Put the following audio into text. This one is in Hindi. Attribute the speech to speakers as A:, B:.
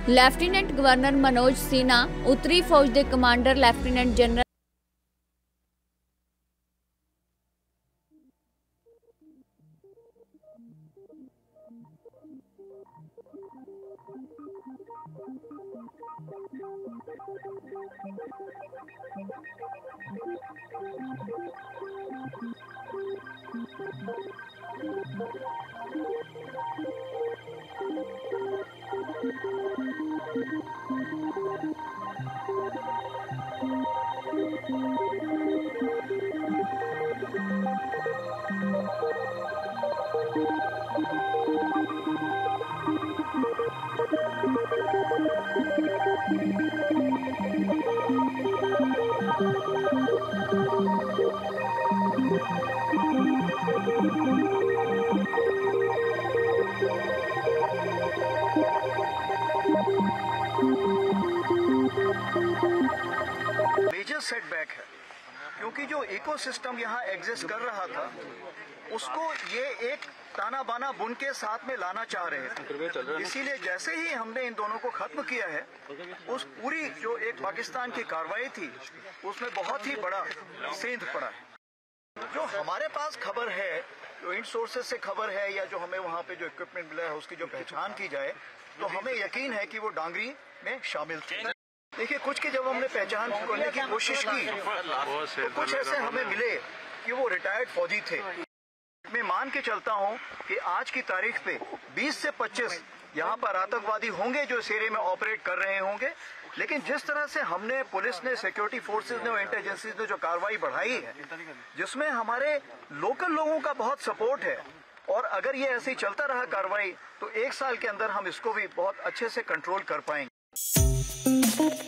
A: ਲੈਫਟੀਨੈਂਟ ਗਵਰਨਰ मनोज सिन्हा, उत्तरी फौज के commander lieutenant general
B: major setback है, क्योंकि जो इकोसिस्टम यहाँ एग्जिस्ट कर रहा था उसको ये एक ताना बाना बुन के साथ में लाना चाह रहे थे। इसीलिए जैसे ही हमने इन दोनों को खत्म किया है, उस पूरी जो एक पाकिस्तान की कार्रवाई थी उसमें बहुत ही बड़ा सेंध पड़ा है। जो हमारे पास खबर है, जो इन सोर्सेज से खबर है या जो हमें वहाँ पे जो इक्विपमेंट मिला है उसकी जो पहचान की जाए तो हमें यकीन है कि वो डांगरी में शामिल थे। देखिए, कुछ की जब हमने पहचान करने की कोशिश की तो कुछ ऐसे हमें मिले कि वो रिटायर्ड फौजी थे। मैं मान के चलता हूं कि आज की तारीख पे 20 से 25 यहाँ पर आतंकवादी होंगे जो इस एरिया में ऑपरेट कर रहे होंगे। लेकिन जिस तरह से हमने, पुलिस ने, सिक्योरिटी फोर्सेज ने और इंटेलिजेंस ने जो कार्रवाई बढ़ाई है, जिसमें हमारे लोकल लोगों का बहुत सपोर्ट है, और अगर ये ऐसे ही चलता रहा कार्रवाई तो 1 साल के अंदर हम इसको भी बहुत अच्छे से कंट्रोल कर पाएंगे।